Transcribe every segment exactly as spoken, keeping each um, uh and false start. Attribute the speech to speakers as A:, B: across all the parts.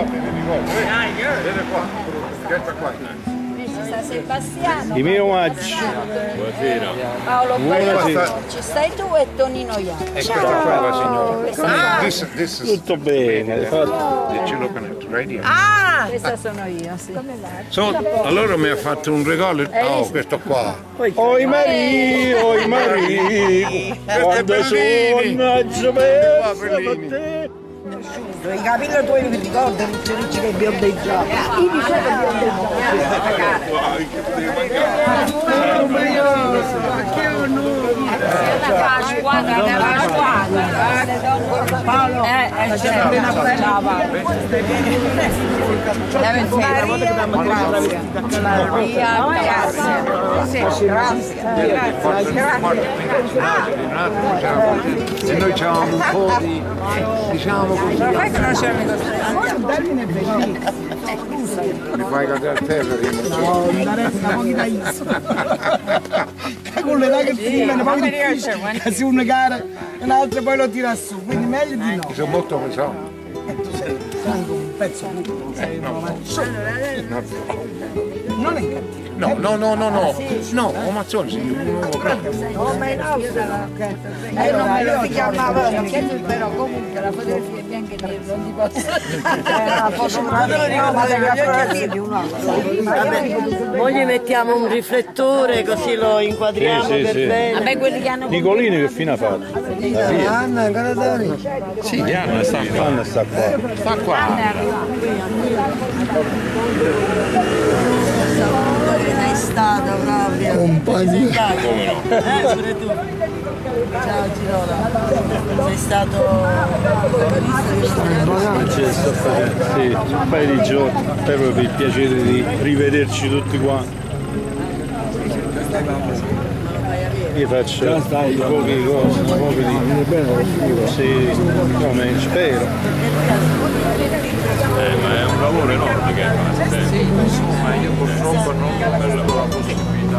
A: ricordi, ti ricordi. Vieni qua, aspetta qua.
B: Sebastiano.
C: I miei omaggi.
B: Buonasera. Paolo Buonasera. Ci stai tu e Tonino Iacchi.
A: E questa qua è la signora. This, this is
C: tutto bene.
A: Did you look on it radio?
B: Ah! Questa sono io, sì.
A: So, allora mi ha fatto un regalo. Oh, questo qua.
C: Oi Maria, oi Maria. Quando suona per te.
D: I capelli tuoi mi ricordano tutti i ricci che biondeggiano. Io dicevo biondeggiano.
B: La squadra della squadra. Paolo, eh, eh, ciao Paolo. Maria, grazie.
A: Grazie. E noi abbiamo un po' di, diciamo così.
D: Fai che non c'è un termine bellissimo.
A: Mi fai cadere a terra.
D: No, andare a pochi da isso. Con l'età che fumano, poi difficile. Che si una gara e l'altra poi lo tira su, quindi meglio di no.
A: Sono molto pesanti.
D: E tu sei anche un pezzo tutto, sei un non è cattivo.
A: No, no, no, no, no, no, un mazzone sì, un nuovo grande.
D: No, ma in Austria, e non me lo si chiamava,
B: però comunque la fotografia è bianca e nera, non ti posso
D: era fosse una di un altro.
E: Poi gli mettiamo un riflettore così lo inquadriamo
C: Sì, sì,
E: per
C: sì.
E: bene.
B: Vabbè, quelli che hanno
C: Nicolini che fine ha fatto?
D: Anna, Caratari.
A: Sì, Anna sta qua.
C: Anna sta qua.
A: Sta qua.
E: È stata proprio.
D: Compagnia.
E: Come no? Eh, pure tu. Ciao Girola. Sei stato
C: Francesco, sì, un paio di giorni, proprio per il piacere di rivederci tutti quanti. Io faccio poche cose, poche di... Sì, come spero.
F: Eh, ma è un lavoro enorme che fate. Sì. Ma io purtroppo non ho la possibilità.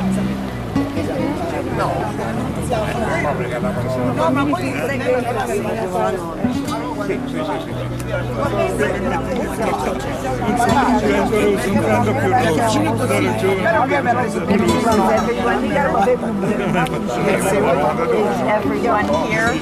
A: No, ma perché la persona...
D: No, ma poi sei che la
A: Sì, sì, sì, sì.
F: Sembrando più rosso, da
B: everyone here.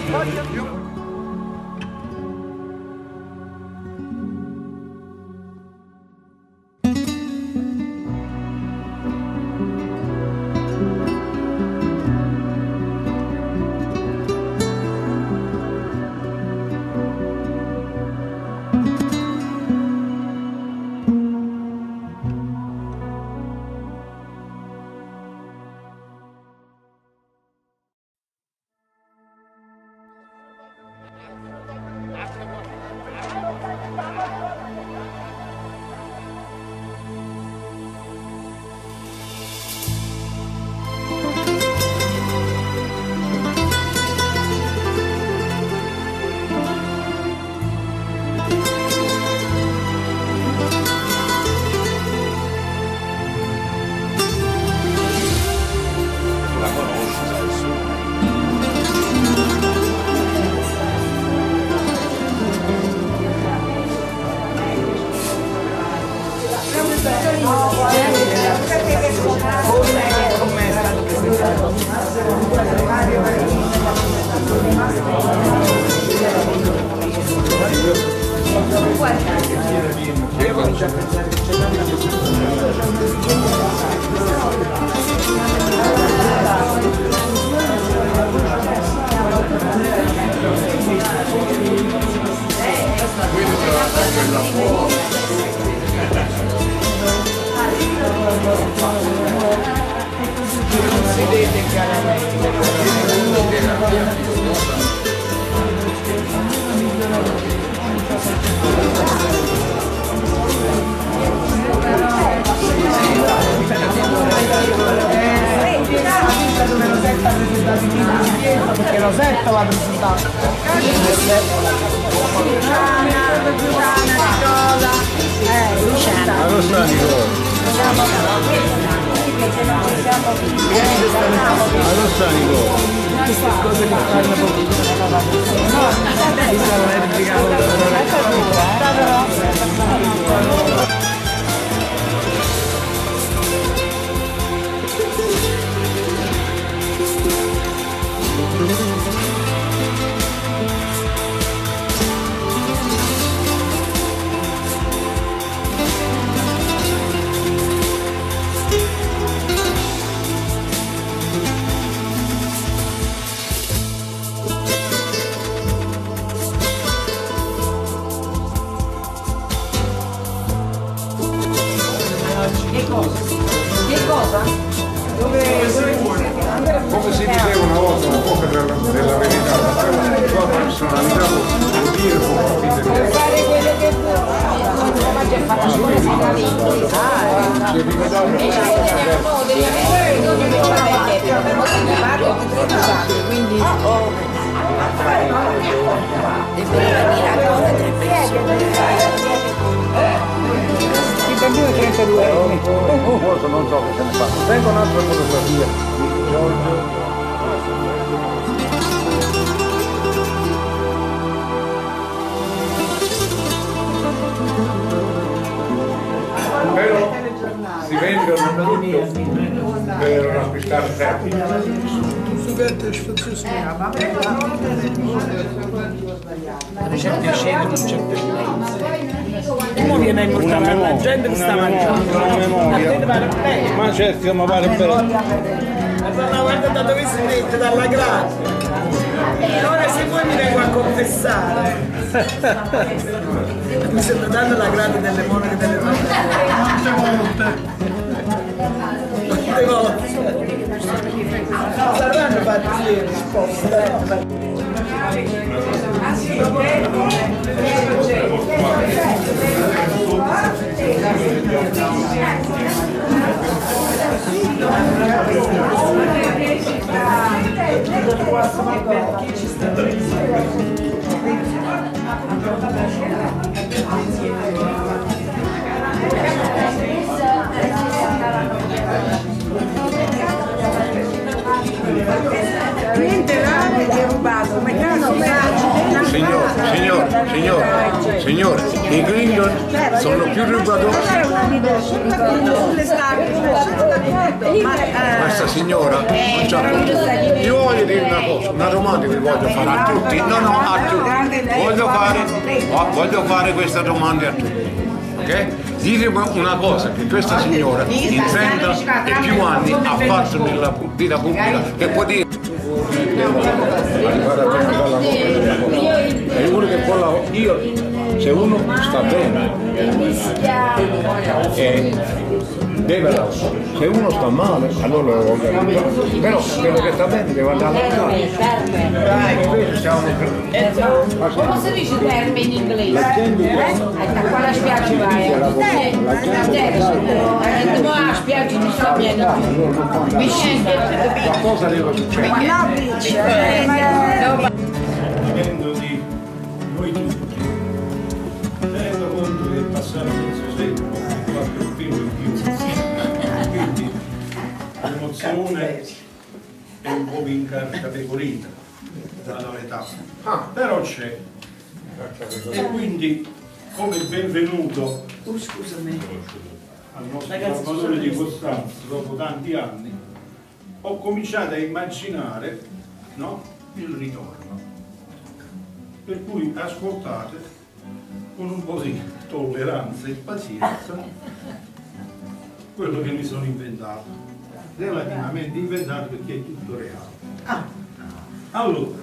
D: Perché Rosetta l'ha presentato. Eh, Luciana.
C: Ma non sta Nicola. Ma non sta Nicola.
D: queste cose che fanno pochino. Mi stavo verificando.
B: Che cosa? Che cosa? Dove, dove
A: Come si diceva una volta, un po' della, della verità, la sua personalità vuol dire un po' di
B: puoi fare quello che vuoi, ma c'è fatto solo si da lì. E ci teniamo degli amici non mi fare che abbiamo parlato tredici anni, quindi deve venire a cosa tre persone.
D: Il bambino è trentadue anni.
A: Forse non so che se ne fa. Tengo un'altra fotografia di Giorgio. Però si vendono tutto per acquistare tempo.
D: Certe scene non certe uno viene a immortalare la gente che sta mangiando.
C: Una memoria. Ma certo, ma pare bene.
D: Ma guarda da dove si mette, dalla grazia. E ora se vuoi mi vengo a confessare. Mi sto dando la grande delle monache delle donne. Quante volte? Quante volte? Saranno fatti le risposte.
B: Niente rame che è rubato, ma cazzo
A: Signor, signor, signor, signor, i Clinton sono più rubatori. Questa signora non c'ha problemi. Io voglio dire una cosa, una domanda che voglio fare a tutti. No, no, a tutti. Voglio fare, voglio fare questa domanda a tutti. Ok? Dite una cosa, che questa signora in trenta e più anni ha fatto nella vita pubblica e può dire è uno che può lavorare. Io, se uno sta bene e deve lavorare, se uno sta male allora lo voglio aiutare, però quello che sta bene deve andare a lavorare.
B: come si dice termine in inglese? Da qua alla spiaggia vai andiamo alla spiaggia non sta bene mi scende
A: cosa deve succedere?
C: Dipendo di noi tutti, tenendo conto che è passato mezzo secolo, qualche filo in più, quindi l'emozione è un po' incategoria dall'età, però c'è, e quindi come benvenuto al nostro Salvatore di Costanzo dopo tanti anni, ho cominciato a immaginare, no, il ritorno. Per cui ascoltate con un po' di tolleranza e pazienza quello che mi sono inventato, relativamente inventato perché è tutto reale. Allora,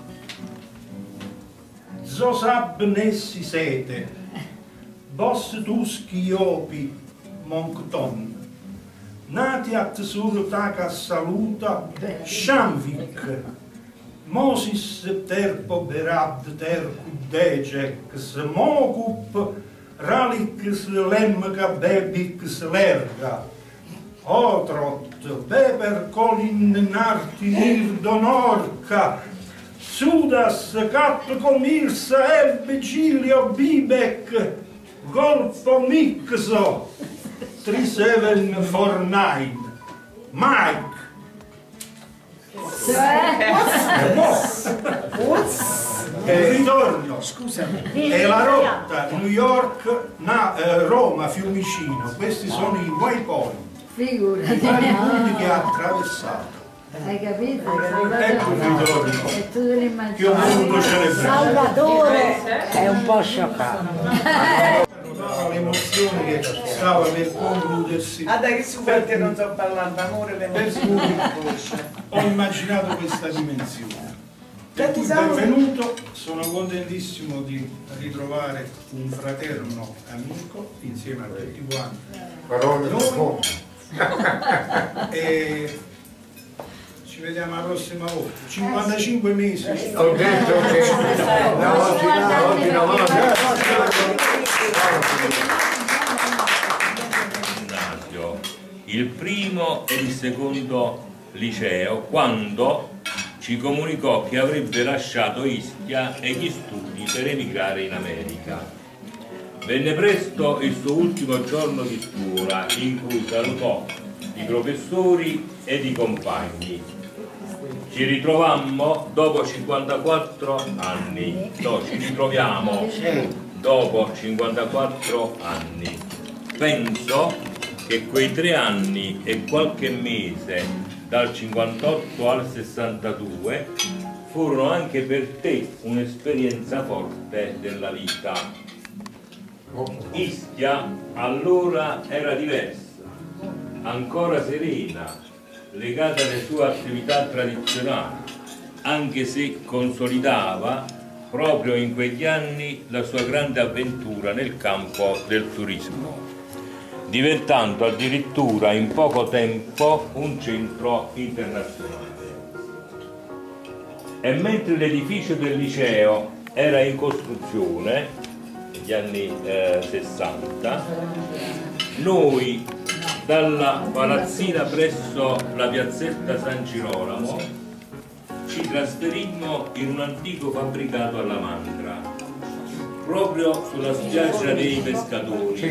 C: Zosab Nessi Sete, Boss Tuschi Iopi Moncton, Natiat Sur Taka Saluta Shamvik, Mosis Terpo Berad Terku Decex Mokup Ralix Lemga Bebix Lerga Otrot Beber Colin Narti Nirdonorca Sudas Cap Comirsa Eb Gilio Bibek Golfo Mixo three seven four nine Mike
G: Il ritorno, scusami, è la rotta New York, na, eh, Roma, Fiumicino. Questi sono i waypoint, i vari punti che ha attraversato.
H: Hai capito?
G: Ecco il ritorno
H: E tu te l'immagini.
G: che ho voluto celebrare.
H: Salvatore è un po' scioccato.
G: L'emozione che stava per concludersi.
D: Ah dai che su perché non sto parlando, amore,
G: Per
D: l'emozione.
G: cui ho immaginato questa dimensione. Per cui benvenuto, sono contentissimo di ritrovare un fraterno amico insieme a tutti quanti.
A: Parole
G: Noi, e ci vediamo la prossima volta. cinquantacinque mesi.
A: Ho detto che no, oggi no, oggi no,
F: Gimnasio, il primo e il secondo liceo, quando ci comunicò che avrebbe lasciato Ischia e gli studi per emigrare in America. Venne presto il suo ultimo giorno di scuola, in cui salutò i professori ed i compagni. Ci ritrovammo dopo cinquantaquattro anni, no, ci ritroviamo dopo cinquantaquattro anni. Penso che quei tre anni e qualche mese dal cinquantotto al sessantadue furono anche per te un'esperienza forte della vita. Ischia allora era diversa, ancora serena, legata alle sue attività tradizionali, anche se consolidava proprio in quegli anni la sua grande avventura nel campo del turismo, diventando addirittura in poco tempo un centro internazionale. E mentre l'edificio del liceo era in costruzione negli anni eh, sessanta, noi dalla palazzina presso la piazzetta San Girolamo ci trasferimmo in un antico fabbricato alla Mandra, proprio sulla spiaggia dei pescatori.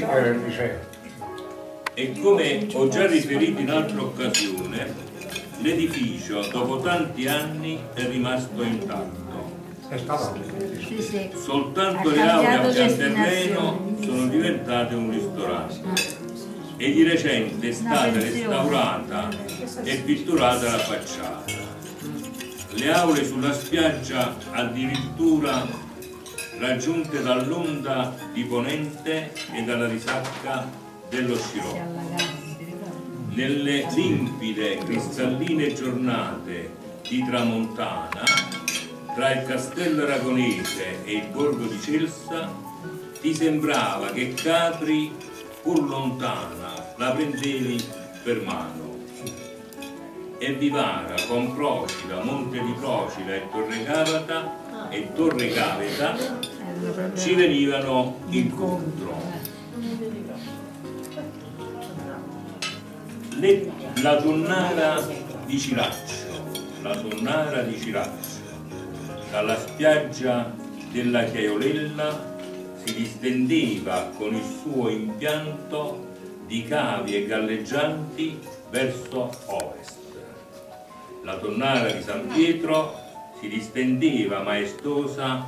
F: E come ho già riferito in altra occasione, l'edificio dopo tanti anni è rimasto intatto.
H: Sì, sì.
F: Soltanto
H: Ha
F: le aule a
H: cambiato
F: pian terreno
H: destinazione.
F: sono diventate un ristorante e di recente è stata restaurata e pitturata la facciata. Le aule sulla spiaggia addirittura raggiunte dall'onda di ponente e dalla risacca dello Scirocco. Nelle limpide, cristalline giornate di tramontana, tra il castello aragonese e il borgo di Celsa, ti sembrava che Capri, pur lontana, la prendevi per mano. E Vivara, con Procida, Monte di Procida e Torre Caveta e Torre Caveta ci venivano incontro. Le, la tonnara di Ciraccio, la tonnara di Ciraccio, dalla spiaggia della Chiaiolella si distendeva con il suo impianto di cavi e galleggianti verso ovest. La tonnara di San Pietro si distendeva maestosa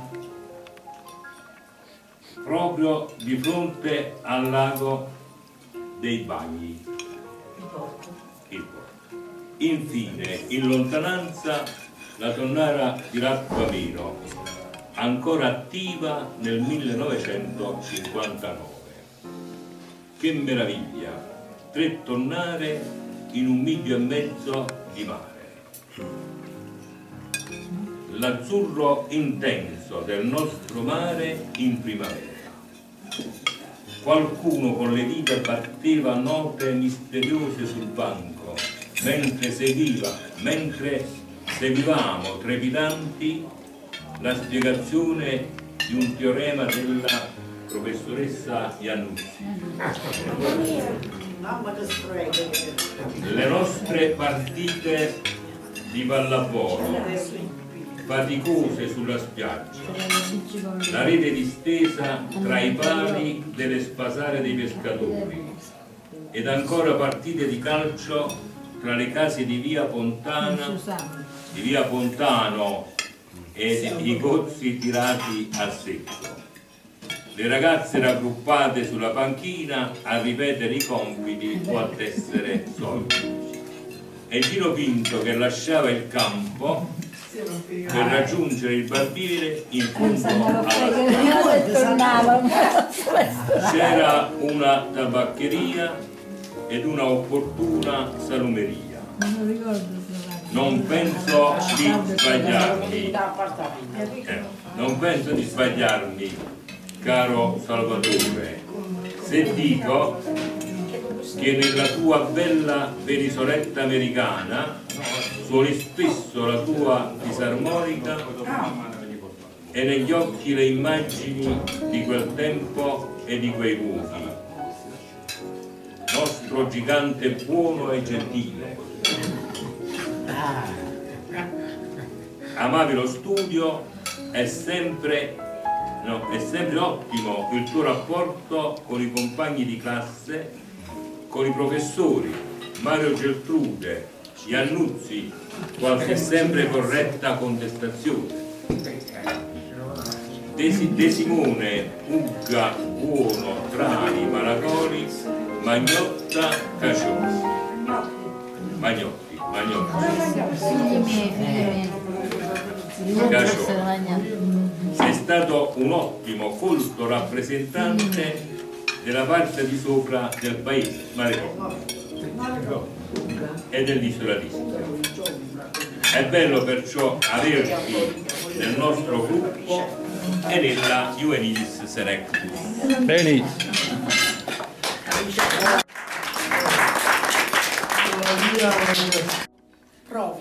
F: proprio di fronte al lago dei Bagli. Il porto. Infine, in lontananza, la tonnara di Racquamino, ancora attiva nel millenovecentocinquantanove. Che meraviglia! Tre tonnare in un miglio e mezzo di mare. L'azzurro intenso del nostro mare in primavera. Qualcuno con le dita batteva note misteriose sul banco, mentre seguiva, mentre seguivamo trepidanti la spiegazione di un teorema della professoressa Iannuzzi. Le nostre partite di pallavolo, faticose sulla spiaggia, la rete distesa tra i pali delle spasare dei pescatori, ed ancora partite di calcio tra le case di via Pontana, di via Pontano e i pozzi tirati a secco. Le ragazze raggruppate sulla panchina a ripetere i compiti o a tessere soldi. E Gino Pinto che lasciava il campo per raggiungere il barbiere in fondo alla c'era una tabaccheria ed una opportuna salumeria. Non penso di sbagliarmi, eh, non penso di sbagliarmi, caro Salvatore, se dico che nella tua bella perisoletta americana suoni spesso la tua fisarmonica e negli occhi le immagini di quel tempo e di quei luoghi. Nostro gigante buono e gentile. Amavi lo studio, è sempre, no, è sempre ottimo il tuo rapporto con i compagni di classe, con i professori, Mario Geltrude, Iannuzzi, qualche sempre corretta contestazione. De, De Simone, Ugga, Buono, Trani, Malacoli, Magnotta, Caciosi. Magnotti, Magnotti. Caciosi. Sei stato un ottimo, colto rappresentante della parte di sopra del paese, Marecò, e dell'isola d'Istria. È bello perciò averti nel nostro gruppo e nella Juvenilis Senectus.
C: Benissimo.
I: Provo.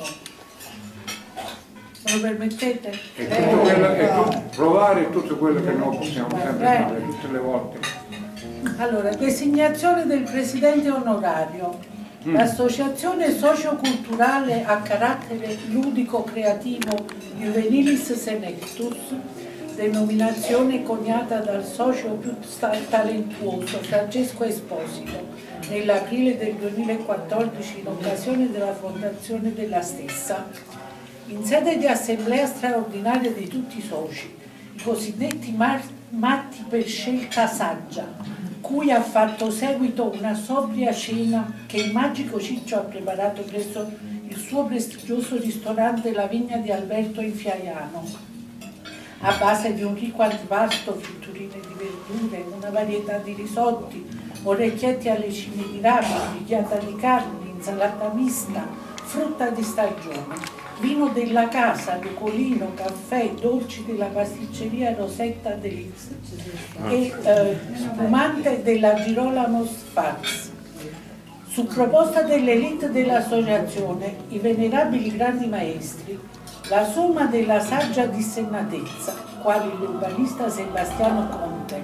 I: Me lo permettete?
A: E tutto quello, e tu, provare tutto quello che noi possiamo sempre fare, tutte le volte.
I: Allora, designazione del presidente onorario. Mm. L'associazione socioculturale a carattere ludico-creativo Juvenilis Senectus, denominazione coniata dal socio più talentuoso Francesco Esposito nell'aprile del duemilaquattordici in occasione della fondazione della stessa, in sede di assemblea straordinaria di tutti i soci, i cosiddetti matti per scelta saggia, cui ha fatto seguito una sobria cena che il magico Ciccio ha preparato presso il suo prestigioso ristorante La Vigna di Alberto in Fiaiano, a base di un ricco antipasto, fritturine di verdure, una varietà di risotti, orecchietti alle cime di rame, richiata di carne, insalata mista, frutta di stagione, vino della casa, lucolino, caffè, dolci della pasticceria Rosetta Deliz e eh, spumante della Girolamo Sfax. Su proposta dell'elite dell'associazione, i venerabili grandi maestri, la somma della saggia dissennatezza, quali l'urbanista Sebastiano Conte,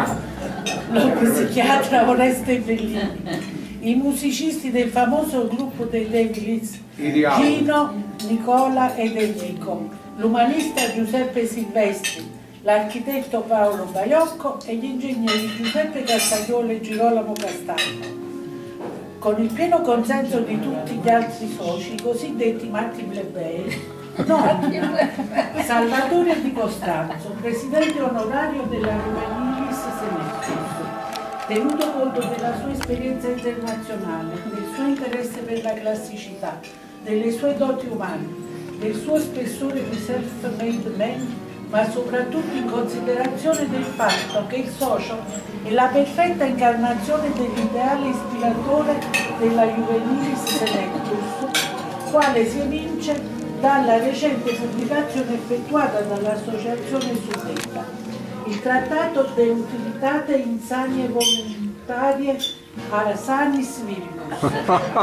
I: lo psichiatra Oreste Bellini, i musicisti del famoso gruppo dei Deviliz, Gino, Nicola ed Enrico, l'umanista Giuseppe Silvestri, l'architetto Paolo Baiocco e gli ingegneri Giuseppe Castagliolo e Girolamo Castagno. Con il pieno consenso di tutti gli altri soci, i cosiddetti matti plebei, no, Salvatore Di Costanzo, presidente onorario della Juvenilis Senectus, tenuto conto della sua esperienza internazionale, del suo interesse per la classicità, delle sue doti umane, del suo spessore di self-made man, ma soprattutto in considerazione del fatto che il socio è la perfetta incarnazione dell'ideale ispiratore della Juvenilis Senectus, quale si evince dalla recente pubblicazione effettuata dall'associazione suddetta, il trattato De Utilitate Insanie Voluntarie a Sanis Virgus.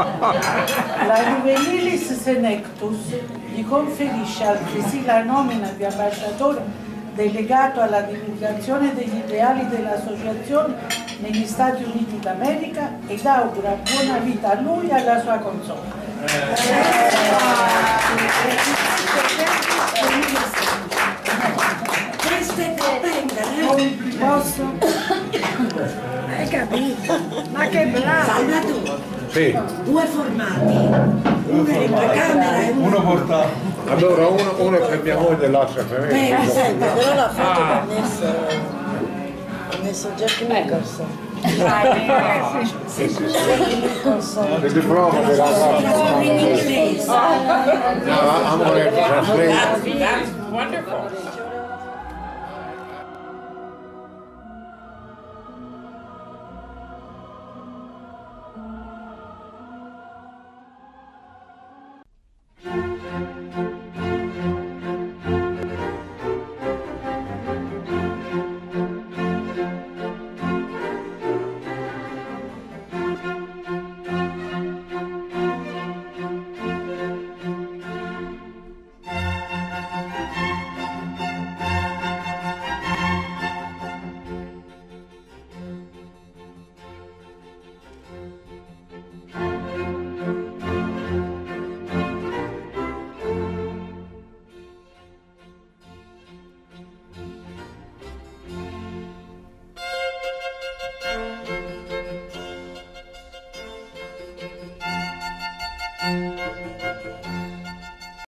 I: La Juvenilis Senectus gli conferisce altresì la nomina di ambasciatore delegato alla divulgazione degli ideali dell'associazione negli Stati Uniti d'America ed augura buona vita a lui e alla sua console.
B: Queste capende, eh?
I: Posso?
B: capito?
H: Ma che bravo!
B: Salvatore,
A: Sì.
B: due formati, uno in camera e uno...
G: Uno portato.
A: Allora uno, uno c'è mia moglie e l'altro c'è me.
B: Beh, senti,
E: Però l'ha fatto che ha messo, ha messo Jack Nicholson.
A: Sì, sì, sì. Il diploma della
B: trasformi in inglese.
A: No, amore, translate.
E: That's wonderful.
J: Thank you.